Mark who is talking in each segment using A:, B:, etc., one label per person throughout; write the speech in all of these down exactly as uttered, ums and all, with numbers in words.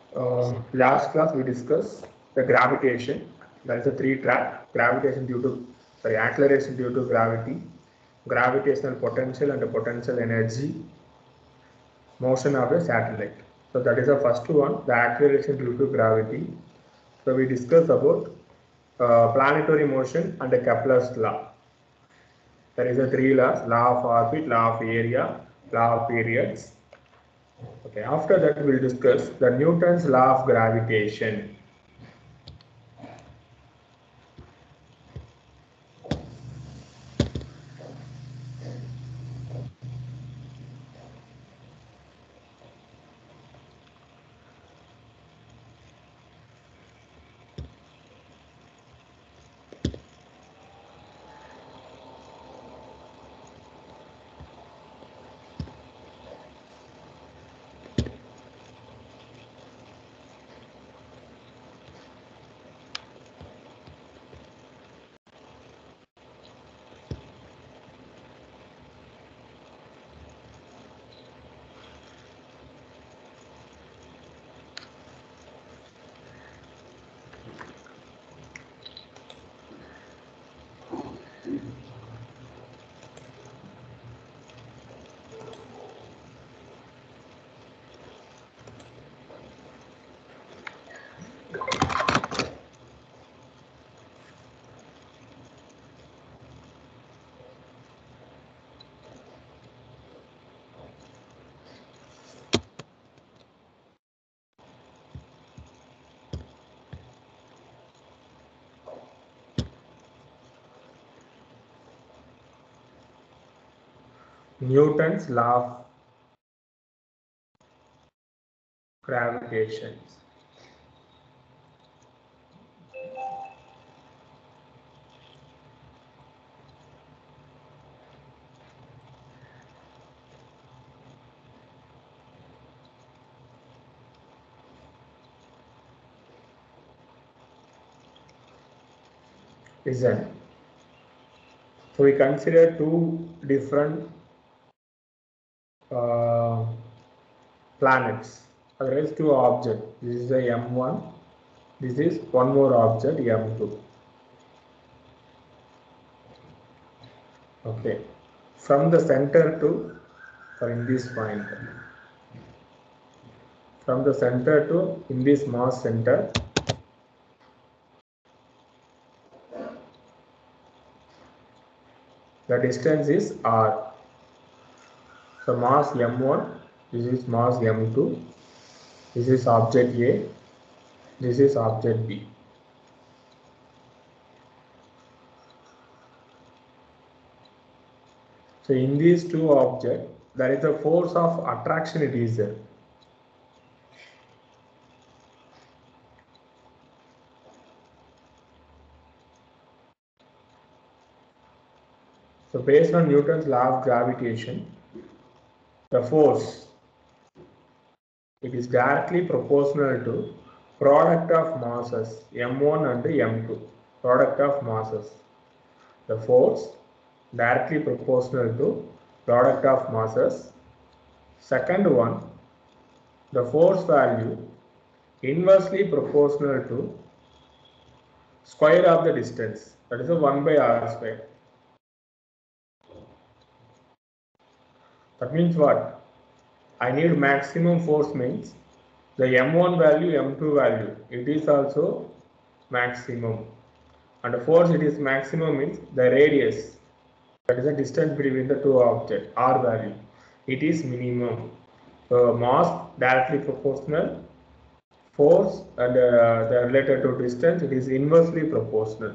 A: Uh, last class we discussed the gravitation. That is a three track gravitation due to sorry acceleration due to gravity, gravitational potential and the potential energy, motion of a satellite. So that is the first one, the acceleration due to gravity. So we discussed about uh, planetary motion and the Kepler's law. There is a three laws: law of orbit, law of area, law of periods. Okay, after that we will discuss the Newton's law of gravitation. Newton's law of gravitation. Listen. So we consider two different uh, planets. Otherwise, two objects. This is the M one. This is one more object M two. Okay. From the center to, or in this point, from the center to in this mass center, the distance is R. So mass M one, this is mass M two, this is object A, this is object B. So in these two objects, there is a force of attraction, it is there. So based on Newton's law of gravitation, the force, it is directly proportional to product of masses M one and M two, product of masses. The force directly proportional to product of masses. Second one, the force value inversely proportional to square of the distance, that is a one by r square. That means what? I need maximum force means the M one value, M two value, it is also maximum. And the force it is maximum means the radius, that is the distance between the two objects, R value, it is minimum. So mass directly proportional, force and uh, the related to distance, it is inversely proportional.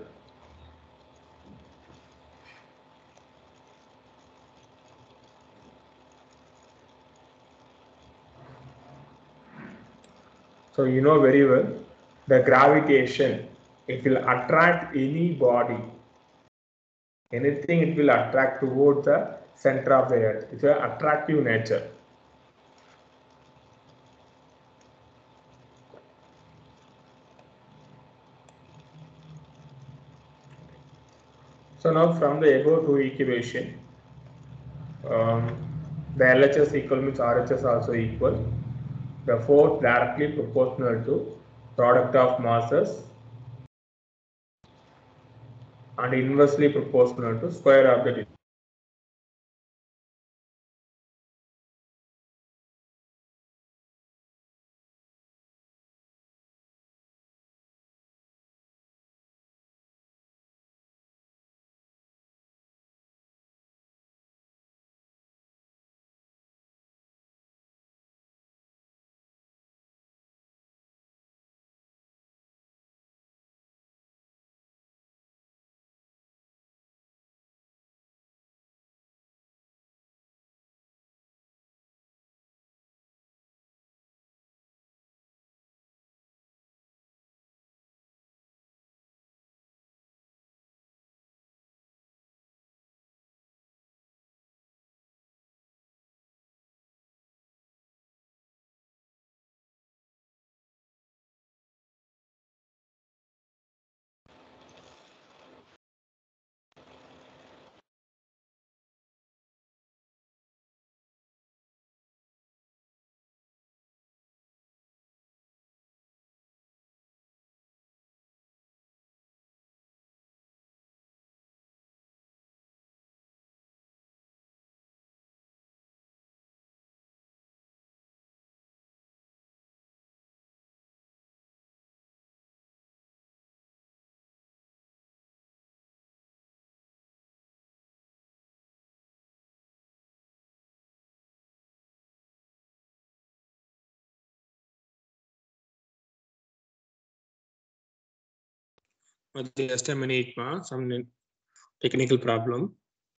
A: So you know very well, the gravitation, it will attract any body, anything it will attract towards the center of the earth. It's an attractive nature. So now from the above two equation, um, the L H S equal means R H S also equal. the force directly proportional to product of masses and inversely proportional to square of the distance. Just a minute, ma. Some technical problem.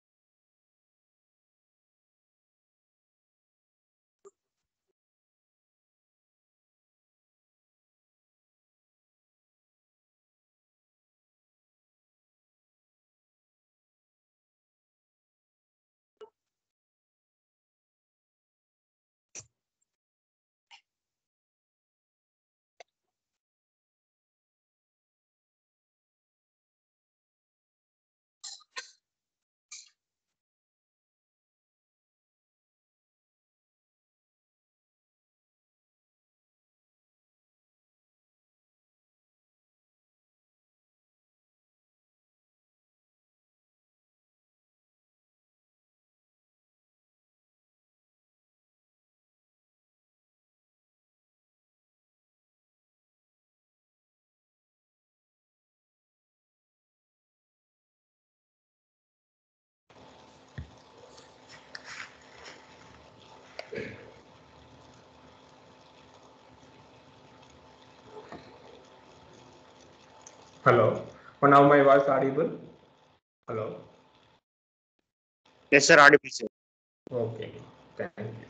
A: Hello. Oh, now my voice audible? Hello.
B: Yes, sir. Audible, sir.
A: Okay. Thank you.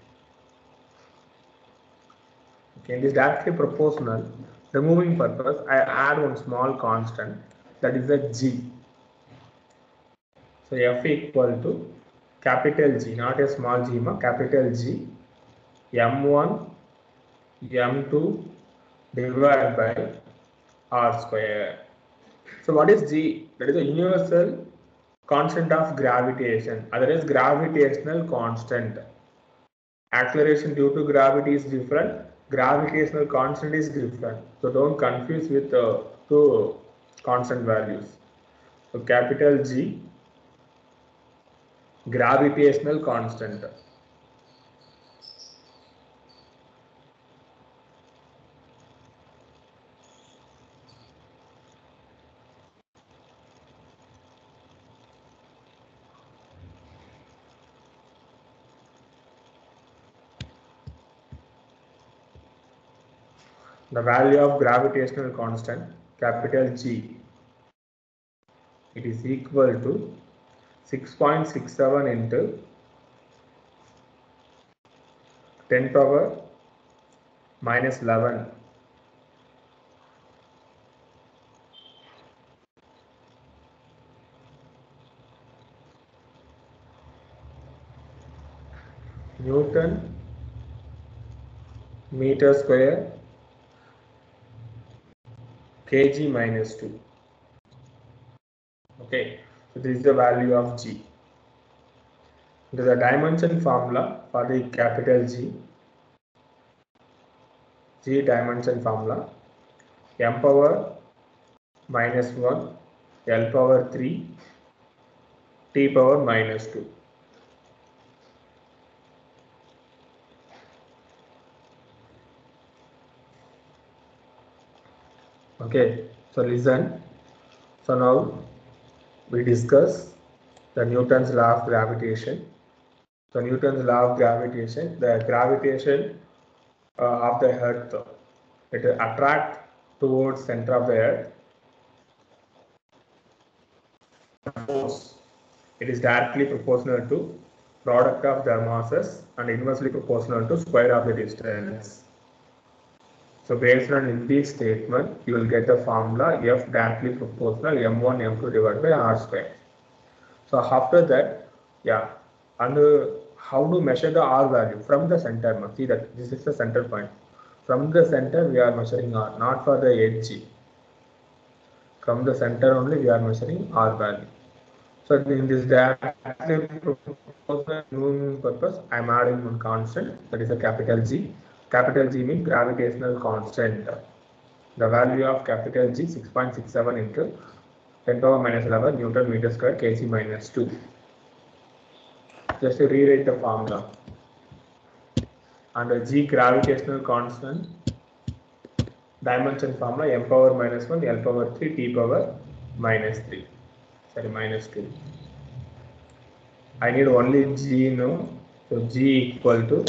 A: Okay. In this directly proportional removing purpose, I add one small constant, that is a g. So f equal to capital G, not a small g, ma, capital G, m one, m two divided by r square. So what is G? That is a universal constant of gravitation, otherwise gravitational constant. Acceleration due to gravity is different, gravitational constant is different. So don't confuse with the uh, two constant values. So capital G, gravitational constant. The value of gravitational constant, capital G, it is equal to six point six seven into ten power minus eleven Newton meter square kg minus two. Okay, so this is the value of G. This is the dimension formula for the capital G. G dimension formula, m power minus one, L power three, T power minus two. Okay, so listen. So now we discuss the Newton's law of gravitation. So Newton's law of gravitation, the gravitation uh, of the earth, it attracts towards center of the earth. Force. It is directly proportional to product of their masses and inversely proportional to square of the distance. So based on this statement, you will get the formula F directly proportional m one m two divided by r square. So after that, yeah, and uh, how to measure the r value from the center? See that this is the center point. From the center, we are measuring r, not for the edge. From the center only, we are measuring r value. So in this directly proportional purpose, I am adding one constant, that is a capital G. Capital G means gravitational constant. The value of capital G six point six seven into ten power minus eleven Newton meter square kg minus two. Just to rewrite the formula. Under G gravitational constant, dimension formula m power minus one, L power three, T power minus three. Sorry, minus two. I need only G now. So G equal to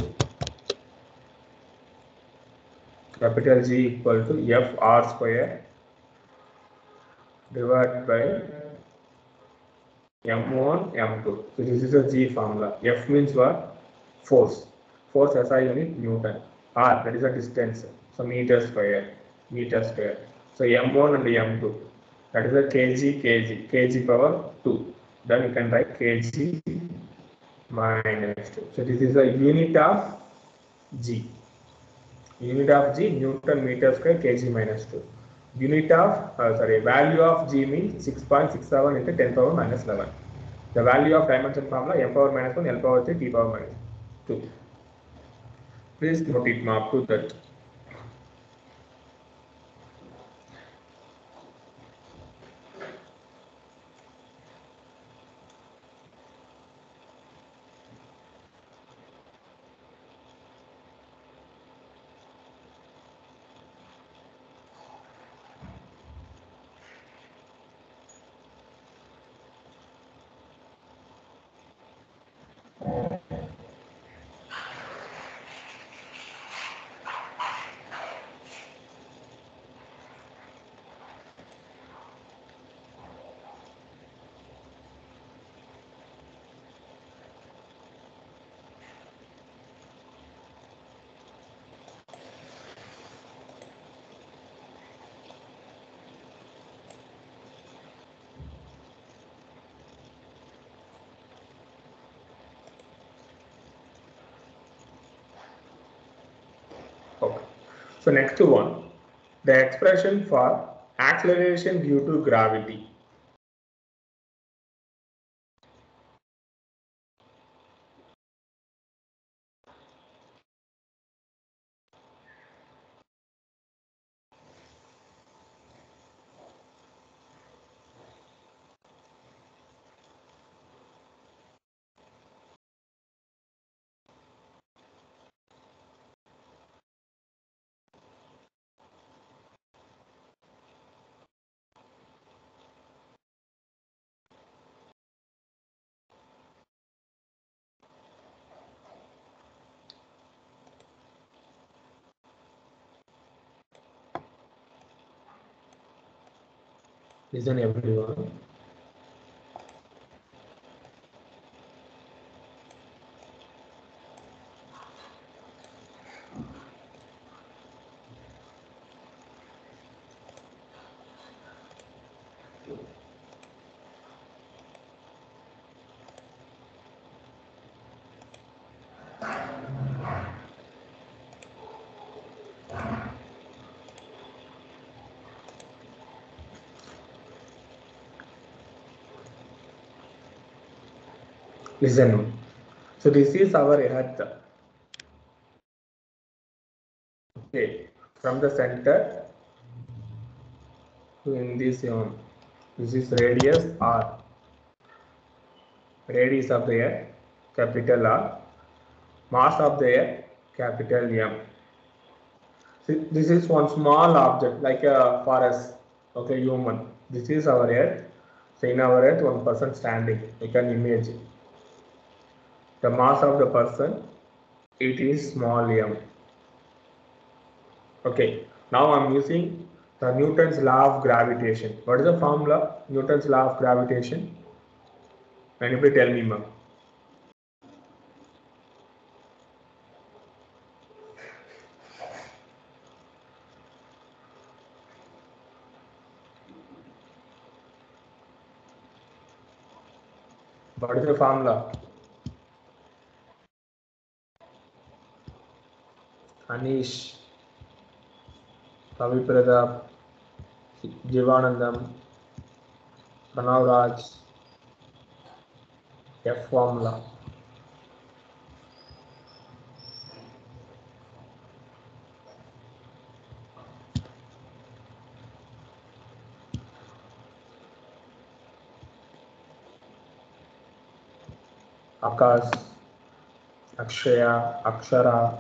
A: capital G equal to F R square divided by m one, m two. So this is a G formula. F means what? Force. Force S I unit Newton. R, that is a distance. So meter square. Meter square. So m one and m two. That is a kg, kg. Kg power two. Then you can write kg minus two. So this is a unit of G. Unit of G, Newton meter square kg minus two. Unit of, uh, sorry, value of G means six point six seven into ten power minus eleven. The value of dimension formula m power minus one, L power three, T power minus two. Please note it up to that. Okay. So next one, the expression for acceleration due to gravity. Listen everyone. Listen. So this is our earth. Okay. from the center to in this zone. This is radius R. Radius of the earth, capital R. Mass of the earth, capital M. This is one small object like a forest, okay, human. This is our earth. So in our earth, one person standing. You can imagine. The mass of the person, it is small m. Okay, now I am using the Newton's law of gravitation. What is the formula? Newton's law of gravitation. Anybody tell me, ma'am? What is the formula? Anish, Ravi Pradap, Jivanandam, Pranav Raj, F formula. Akash, Akshaya, Akshara,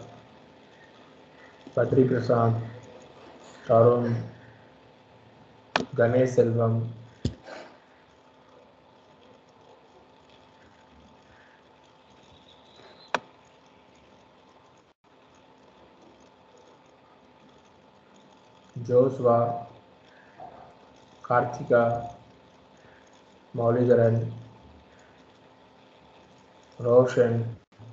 A: Badri Prasad, Tarun, Ganesh Selvam, Joshua, Karthika, Mauligaran, Roshan,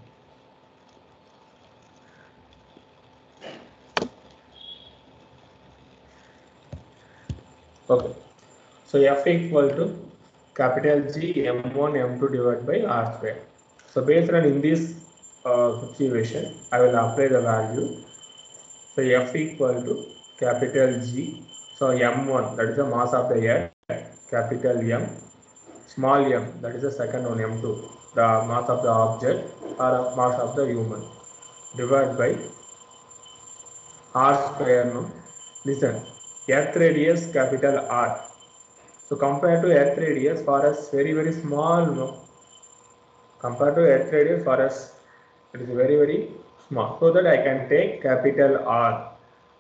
A: okay. So F equal to capital G M one M two divided by R square. So based on in this uh, situation, I will apply the value. So F equal to capital G. So M one, that is the mass of the earth, capital M, small m, that is the second one, M two, the mass of the object or mass of the human, divided by R square. No? Listen, earth radius capital R. So compared to earth radius, for us very very small. No? Compared to earth radius, for us it is very very small. So that I can take capital R,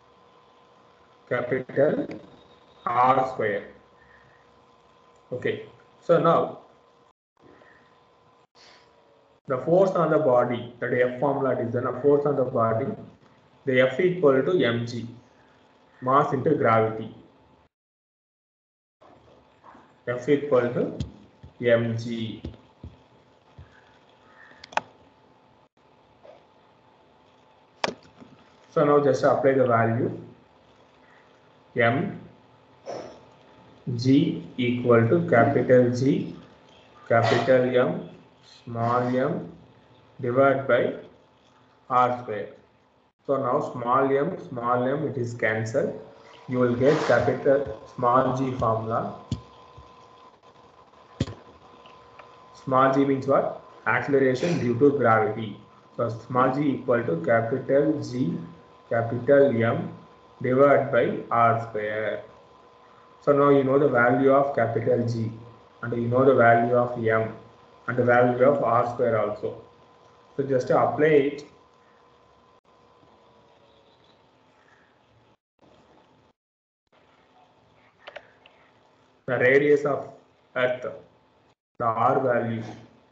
A: capital R square. Okay. So now the force on the body, that F formula is the force on the body, the F equal to mg, mass into gravity. F equal to mg. So now just apply the value. M G equal to capital G, capital M, small m divided by R square. So now small m, small m, it is cancelled. You will get capital small g formula. Small g means what? Acceleration due to gravity. So small g equal to capital G, capital M divided by R square. So now you know the value of capital G and you know the value of M and the value of R square also. So just to apply it, the radius of earth, the R value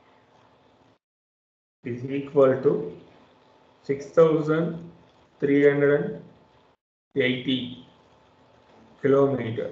A: is equal to six thousand three hundred eighty kilometer.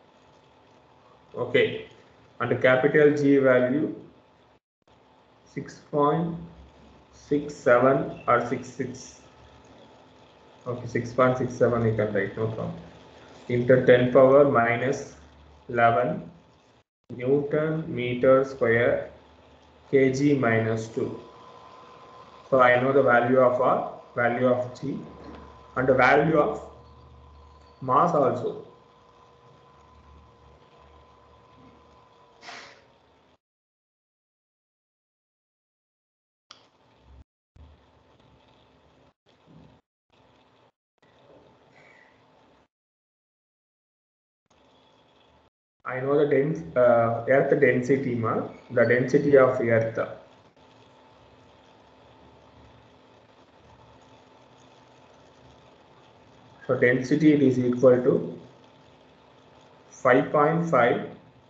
A: Okay, and the capital G value six point six seven or six six. Okay, six point six seven you can write, no problem. Into ten power minus eleven Newton meter square kg minus two. So I know the value of R, value of G, and the value of mass also. I know the dense uh, earth density ma, the density of earth. So density it is equal to five point five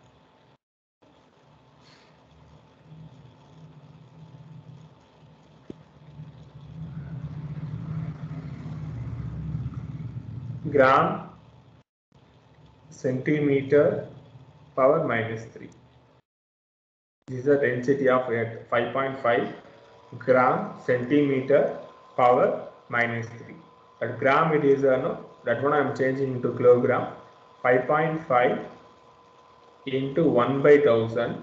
A: gram centimeter power minus three. This is the density of earth, five point five gram centimeter power minus three. At gram it is uh, no, that one I am changing into kilogram. five point five into one by thousand.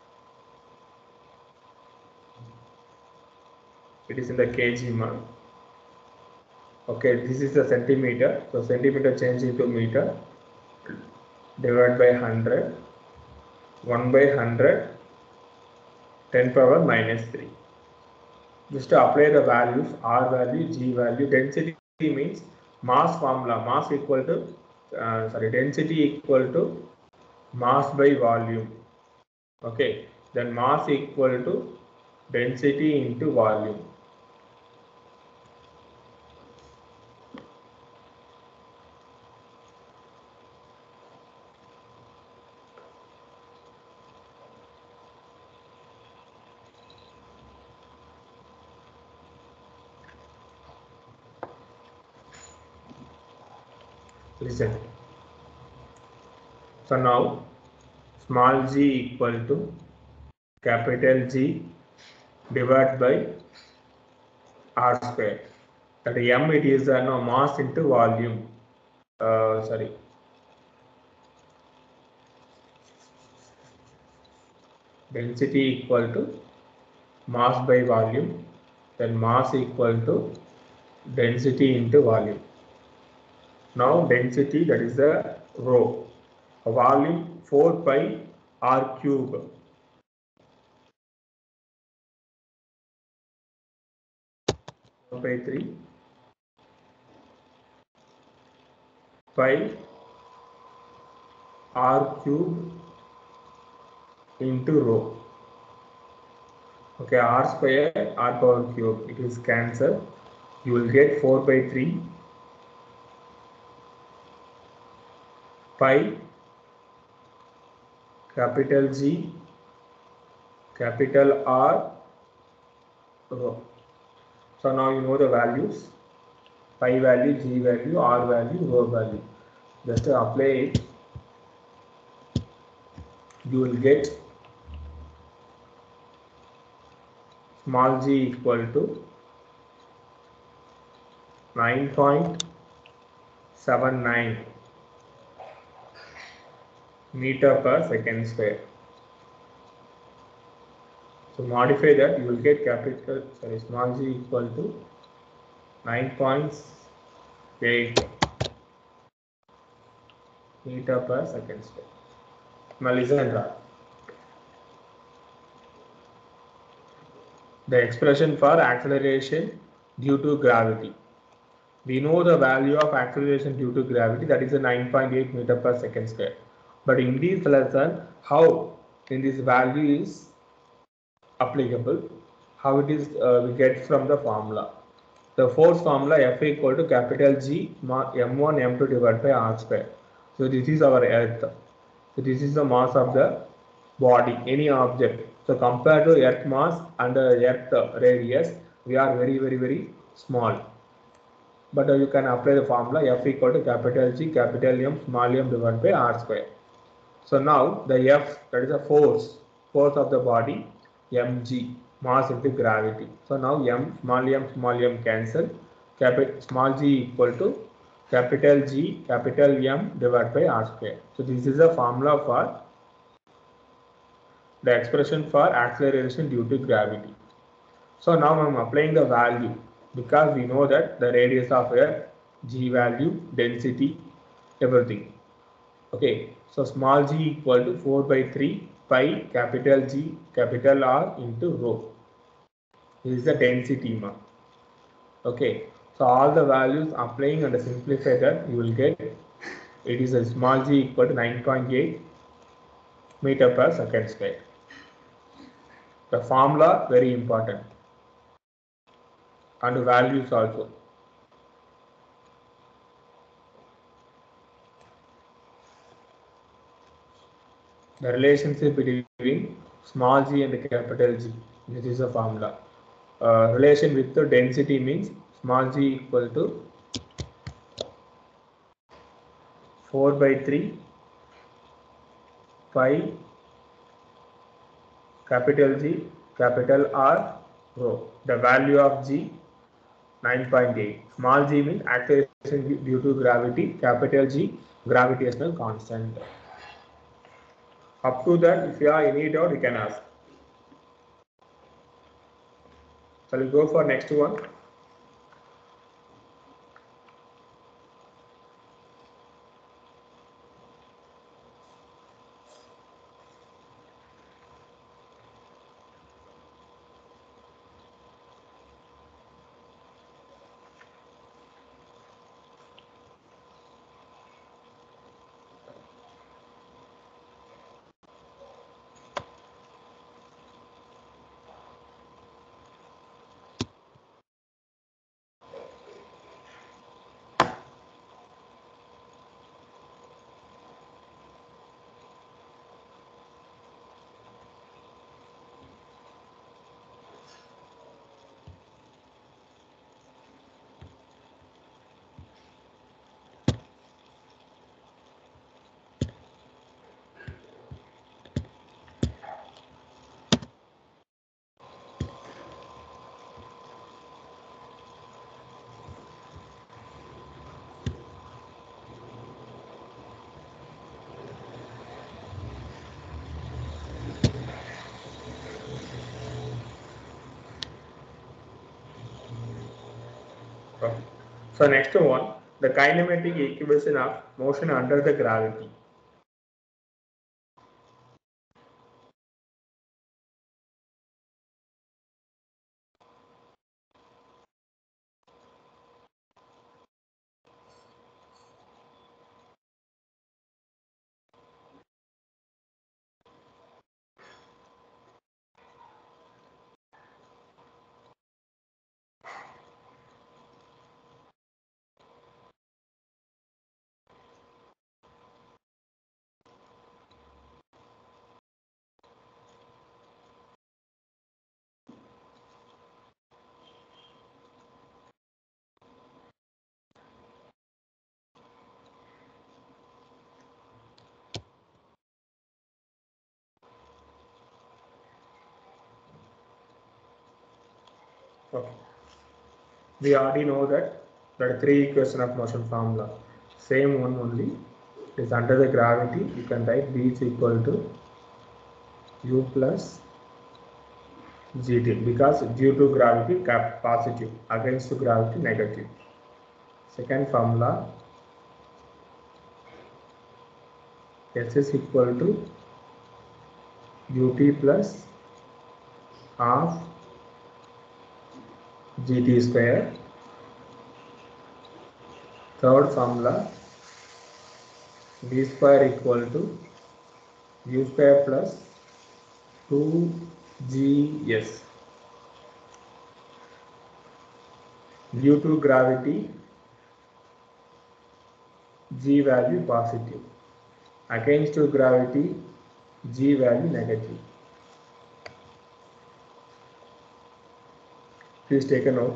A: It is in the kg mark. Okay, this is the centimeter. So centimeter change into meter divided by one hundred. one by one hundred, ten power minus three. Just to apply the values, R value, G value, density means mass formula, mass equal to, uh, sorry, density equal to mass by volume. Okay, then mass equal to density into volume. Listen. So now small g equal to capital G divided by R square. That M it is uh, no mass into volume. Uh, sorry. Density equal to mass by volume. Then mass equal to density into volume. Now density, that is the rho. Volume four pi r cube. four by three pi r cube into rho. Okay, r square r power cube, it is cancelled. You will get four by three pi capital G capital R rho. So now you know the values, pi value, G value, R value, rho value. Just to apply it, you will get small g equal to nine point seven nine meter per second square. So modify that, you will get capital, sorry, small g equal to nine point eight meter per second square. Now listen that. The expression for acceleration due to gravity. We know the value of acceleration due to gravity, that is a nine point eight meter per second square. But in this lesson, how in this value is applicable, how it is uh, we get from the formula. The force formula F equal to capital G M one M two divided by R square. So this is our earth. So this is the mass of the body, any object. So compared to earth mass and the earth radius, we are very very very small. But uh, you can apply the formula F equal to capital G capital M small m divided by R square. So now the F, that is a force, force of the body, mg, mass into gravity. So now m, small m, small m cancel, capital small g equal to capital G, capital M divided by R square. So this is a formula for the expression for acceleration due to gravity. So now I am applying the value because we know that the radius of Earth, g value, density, everything. Okay, so small g equal to four by three pi capital G capital R into rho. This is the density mark. Okay, so all the values applying and simplify that, you will get it is a small g equal to nine point eight meter per second square. The formula very important, and the values also. The relationship between small g and capital G. This is a formula. Uh, relation with the density means small g equal to four by three pi capital G capital R rho. The value of G nine point eight. Small g means acceleration due to gravity. Capital G gravitational constant. Up to that, if you have any doubt, you can ask. So we'll go for next one. So next one, the kinematic equation of motion under the gravity. Okay. We already know that there are three equation of motion formula. Same one only. It is under the gravity. You can write B is equal to U plus G T, because due to gravity positive, against gravity negative. Second formula, S is equal to ut plus half gt square. Third formula, v square equal to u square plus two g s. Due to gravity, g value positive. Against gravity, g value negative. Please take a note.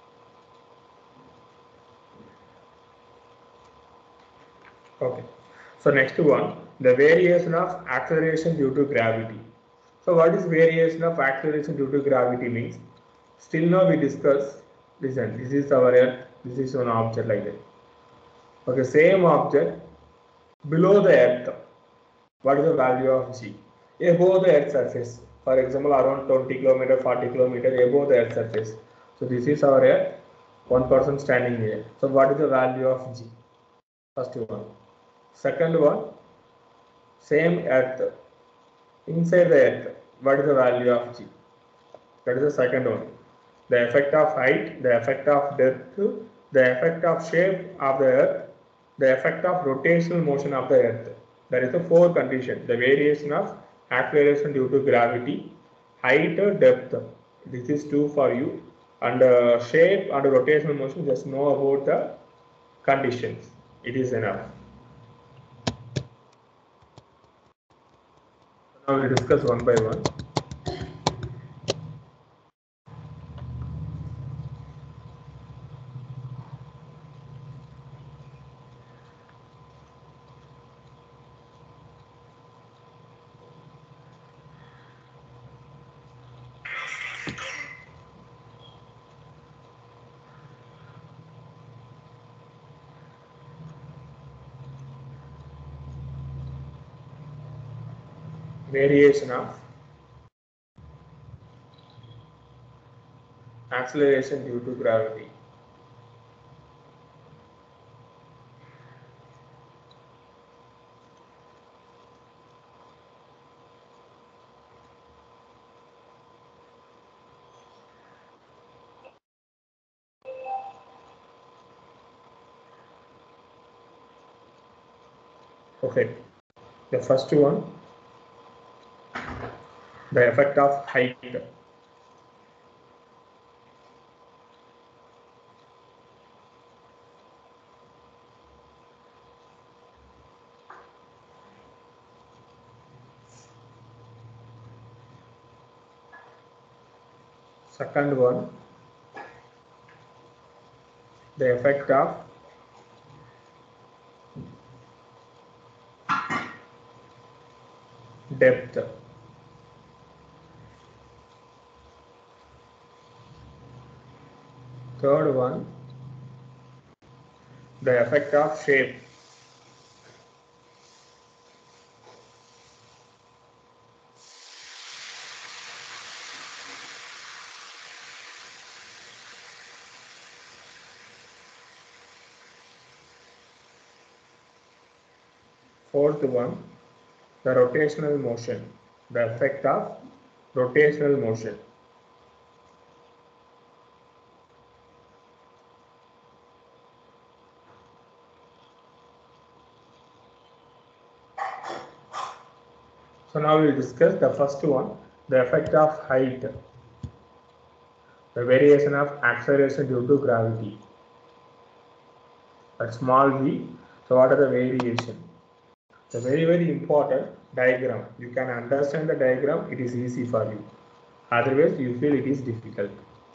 A: Okay. So next one, the variation of acceleration due to gravity. So what is variation of acceleration due to gravity means? Still now we discuss, listen, this is our earth, this is one object like that. Okay, same object below the earth, what is the value of G? Above the earth surface, for example around twenty kilometer, forty kilometer above the earth surface. So this is our earth, one person standing here. So what is the value of G? First one. Second one, same earth, inside the earth, what is the value of G? That is the second one. The effect of height, the effect of depth, the effect of shape of the earth, the effect of rotational motion of the earth. That is the four conditions. The variation of acceleration due to gravity, height, depth. This is two for you. And uh, shape and rotational motion, just know about the conditions. It is enough. Now we discuss one by one. Variation of acceleration due to gravity. Okay, the first one, the effect of height. Second one, the effect of depth. Third one, the effect of shape. Fourth one, the rotational motion, the effect of rotational motion. So now we will discuss the first one, the effect of height, the variation of acceleration due to gravity. At small v, so what are the variation? The very very important diagram. You can understand the diagram, it is easy for you. Otherwise you feel it is difficult.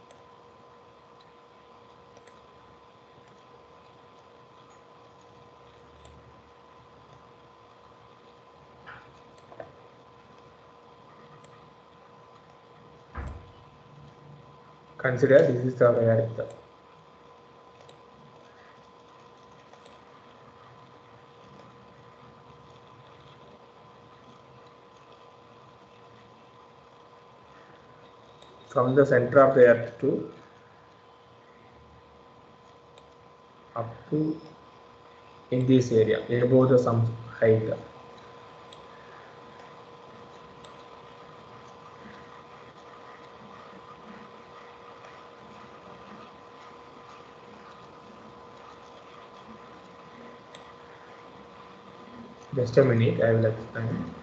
A: Consider this is the earth. From the center of the earth to up to in this area above the some height. Just a minute, I will explain.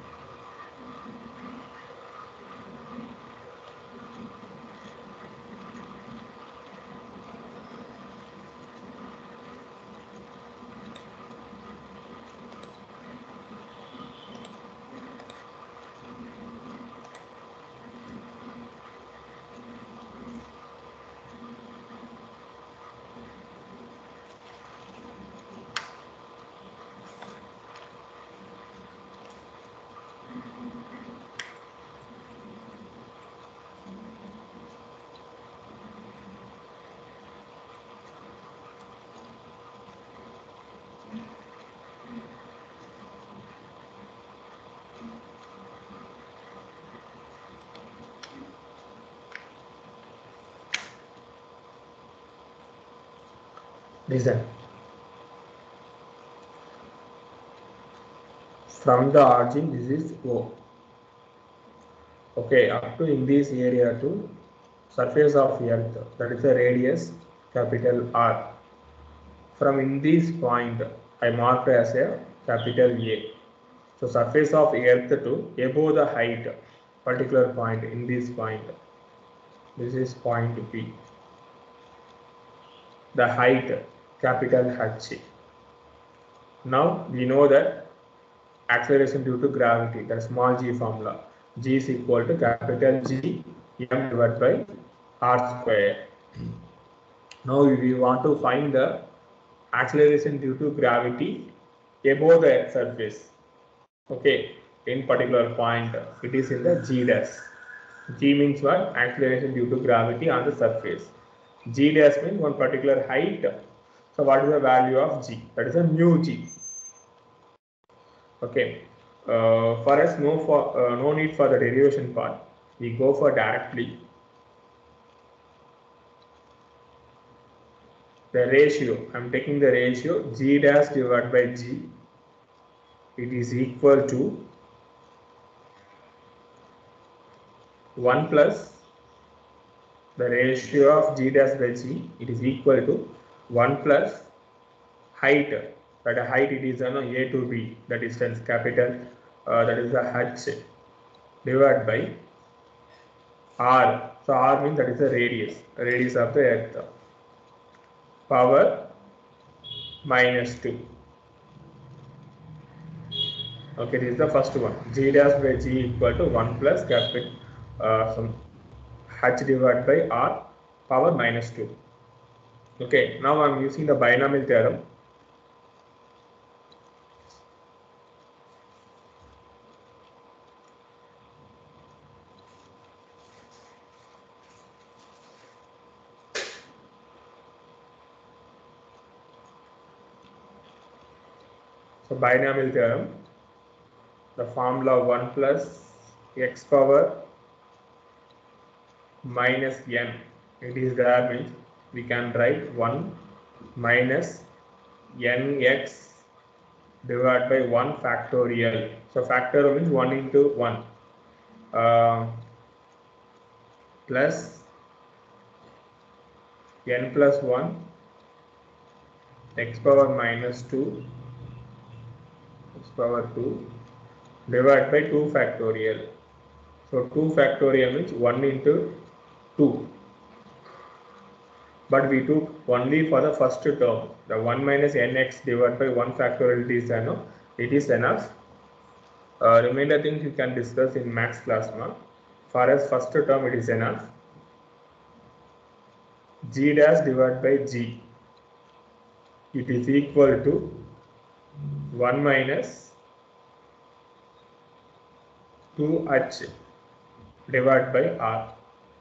A: Listen. From the origin, this is O. Okay, up to in this area to surface of Earth, that is the radius capital R. From in this point, I marked as a capital A. So surface of Earth to above the height, particular point in this point. This is point P. The height capital H. Now we know that acceleration due to gravity, the small g formula. G is equal to capital G m divided by r square. Now we want to find the acceleration due to gravity above the Earth surface. Okay, in particular point, it is in the G dash. G means what? Acceleration due to gravity on the surface. G dash means one particular height. So what is the value of G? That is a mu G. Okay. Uh, for us, no for uh, no need for the derivation part. We go for directly the ratio. I am taking the ratio G dash divided by G. It is equal to one plus the ratio of G dash by G. It is equal to one plus height. But a height it is uh, no, A to B, the distance capital, uh, that is the H, divided by R. So R means that is the radius, radius of the Earth. Power minus two. Okay, this is the first one. G dash by G equal to one plus capital uh, some H divided by R, power minus two. Okay, now I am using the binomial theorem. So binomial theorem, the formula one plus x power minus n, it is there means we can write one minus nx divided by one factorial. So factorial means one into one uh, plus n plus one x power minus two x power two divided by two factorial. So two factorial means one into two. But we took only for the first term. The one minus nx divided by one factorial it is enough. It is enough. Uh, remainder things you can discuss in max class. No? For as first term it is enough. G dash divided by G. It is equal to one minus two H divided by R.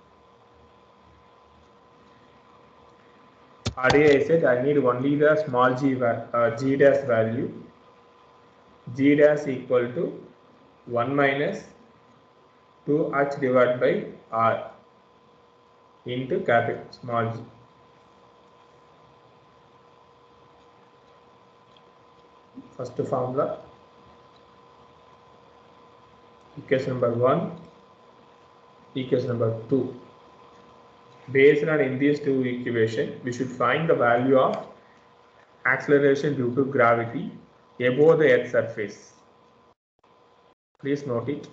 A: Earlier I said I need only the small g, uh, g dash value. G dash equal to one minus two H divided by R into capital small g. First formula, equation number one, equation number two. Based on in these two equations, we should find the value of acceleration due to gravity above the Earth's surface. Please note it.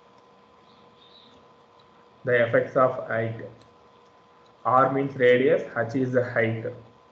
A: The effects of height. R means radius, H is the height.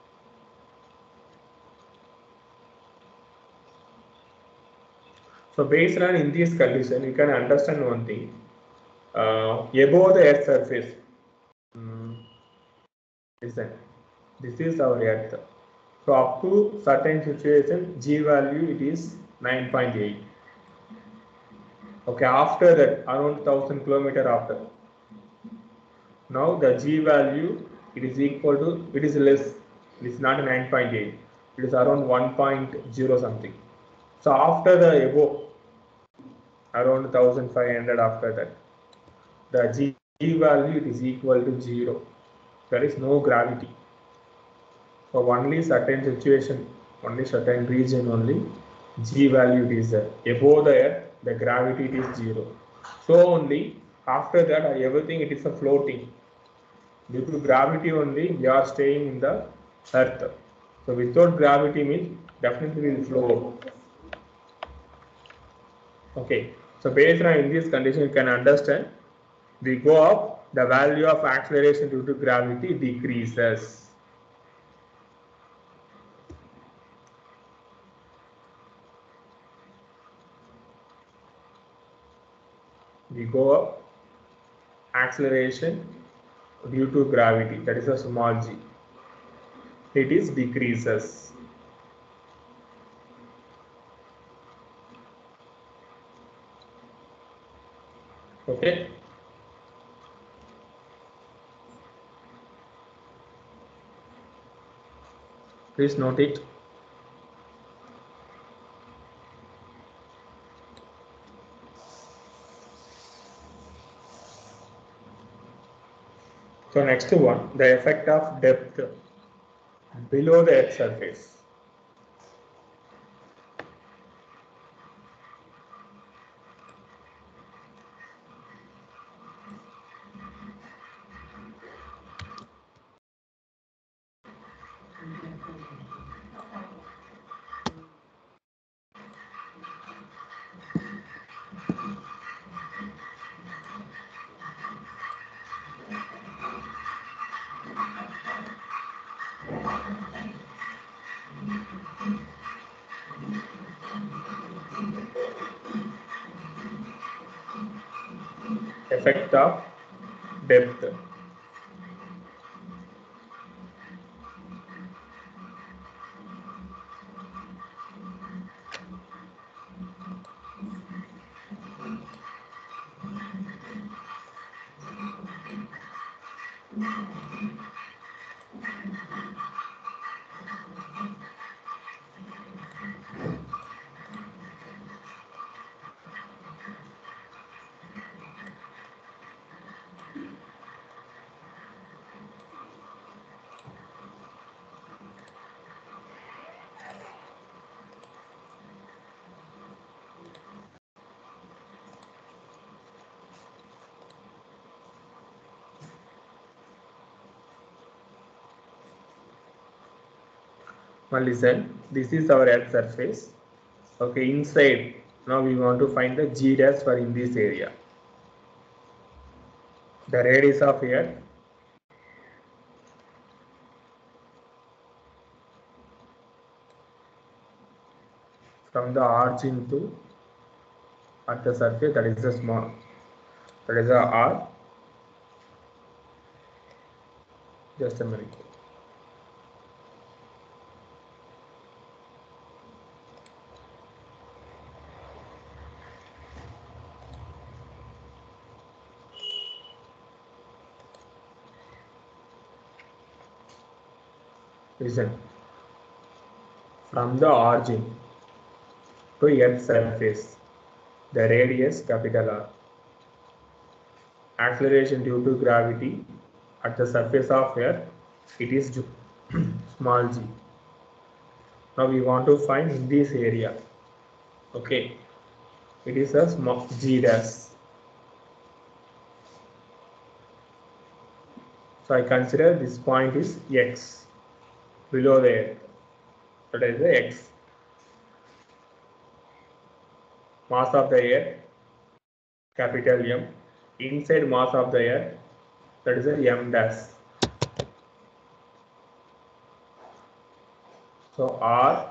A: So based on in this condition, you can understand one thing. Uh, above the Earth's surface. Um, listen, this is our Earth. So up to certain situation, G value it is nine point eight. Okay, after that around one thousand kilometer after. Now the G value it is equal to, it is less, it is not nine point eight, it is around one point zero something. So after the above, around one thousand five hundred after that, the G value it is equal to zero. There is no gravity. For only certain situation, only certain region only, G value is there. Above the earth, the gravity is zero. So only after that, everything it is a floating. Due to gravity only, we are staying in the earth. So without gravity means definitely we will float. Okay. So based on in this condition, you can understand. We go up, the value of acceleration due to gravity decreases. We go up, acceleration due to gravity, that is a small g, it is decreases. Okay. Please note it. So next one, the effect of depth below the earth surface. Effect of depth. Now listen, this is our earth surface. Okay, inside, now we want to find the G dash for in this area. The radius of earth, from the origin to at the surface, that is a small, that is a R. Just a minute. Listen, from the origin to earth surface, the radius capital R. Acceleration due to gravity at the surface of earth, it is small g. Now we want to find in this area. Okay, it is a small g dash. So I consider this point is x below the earth. That is the x. Mass of the earth, capital M. Inside mass of the earth, that is a m dash. So R,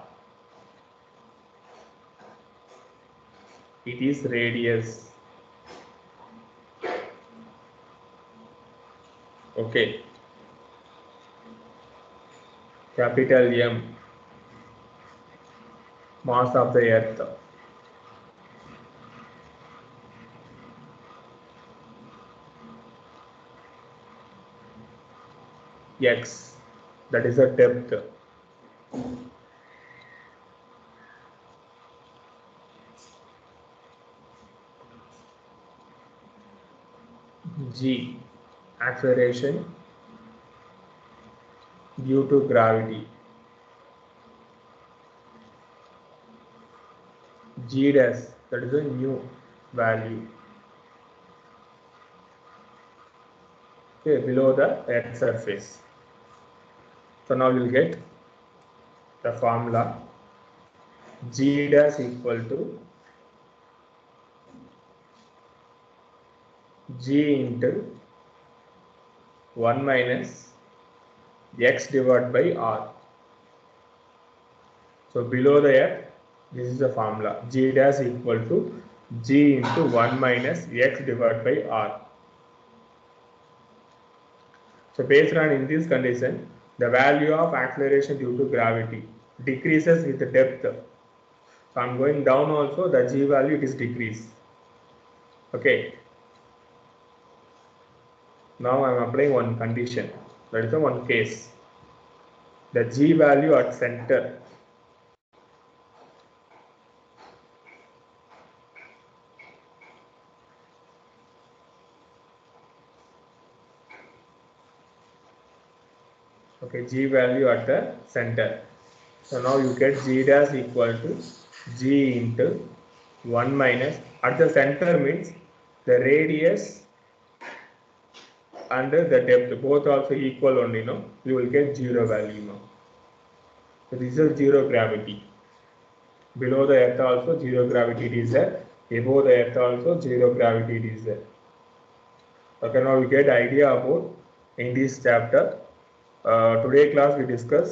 A: it is radius. Okay. Capital M, mass of the earth. X, that is the depth. G, acceleration due to gravity. G dash, that is a new value. Okay, below the earth surface. So now we'll get the formula G dash equal to G into one minus X divided by R. So below the earth, this is the formula G dash equal to G into one minus X divided by R. So based on in this condition, the value of acceleration due to gravity decreases with the depth. So I'm going down also, the G value it is decreased. Okay. Now I am applying one condition. That is the one case. The G value at center okay, G value at the center. So now you get G dash equal to G into one minus, at the center means the radius and the depth both also equal only, no? You will get zero value now. So this is zero gravity. Below the earth also zero gravity it is there. Above the earth also zero gravity it is there. Okay, now we get idea about in this chapter. Uh, today class we discuss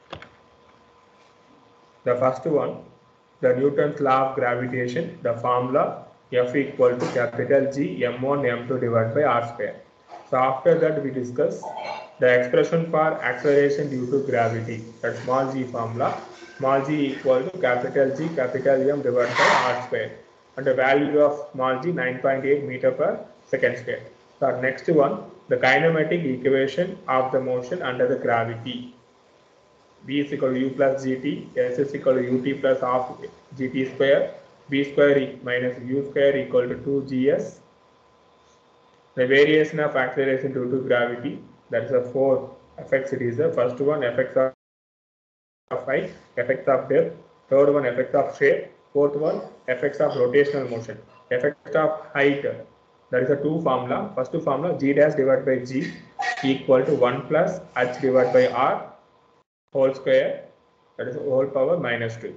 A: the first one, the Newton's law of gravitation, the formula F equal to capital G m one m two divided by r square. So after that we discuss the expression for acceleration due to gravity, that small g formula, small g equal to capital G capital M divided by r square, and the value of small g nine point eight meter per second square. So next one, the kinematic equation of the motion under the gravity. B is equal to u plus gt, S is equal to ut plus half gt square, b square minus u square equal to two g s. The variation of acceleration due to gravity, that is a four effects it is the first one, effects of height, effects of depth, third one effects of shape, fourth one effects of rotational motion. Effect of height, that is a two formula, first two formula G dash divided by G equal to one plus H divided by R whole square, that is whole power minus two.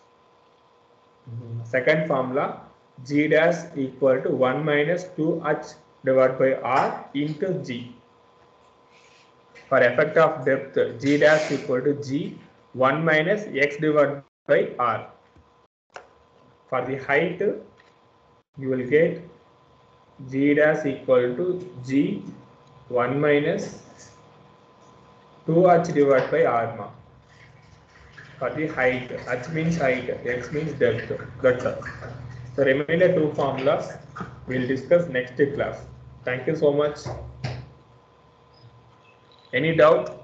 A: Second formula G dash equal to one minus two H divided by R into G. For effect of depth, G dash equal to G one minus X divided by R. For the height, you will get G dash equal to G one minus two H divided by R. For the height, H means height, X means depth. That's all. The remainder two formulas we will discuss next class. Thank you so much. Any doubt?